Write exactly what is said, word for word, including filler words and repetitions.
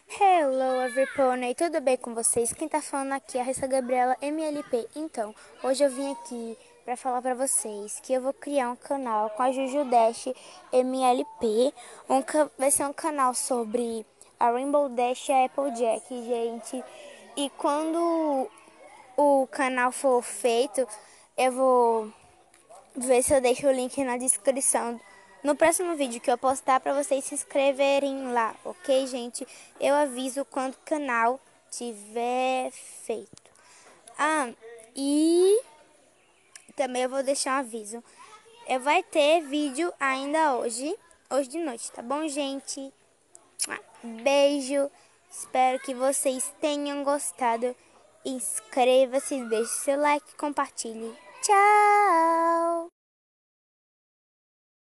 Hello everyone, tudo bem com vocês? Quem tá falando aqui é a Raíssa Gabriela M L P. Então, hoje eu vim aqui pra falar pra vocês que eu vou criar um canal com a Juju Dash M L P. Um, ca- vai ser um canal sobre a Rainbow Dash e a Applejack, gente. E quando o canal for feito, eu vou ver se eu deixo o link na descrição no próximo vídeo que eu postar para vocês se inscreverem lá, ok, gente? Eu aviso quando o canal tiver feito. Ah, e também eu vou deixar um aviso. Eu vai ter vídeo ainda hoje, hoje de noite, tá bom, gente? Beijo. Espero que vocês tenham gostado. Inscreva-se, deixe seu like, compartilhe. Tchau!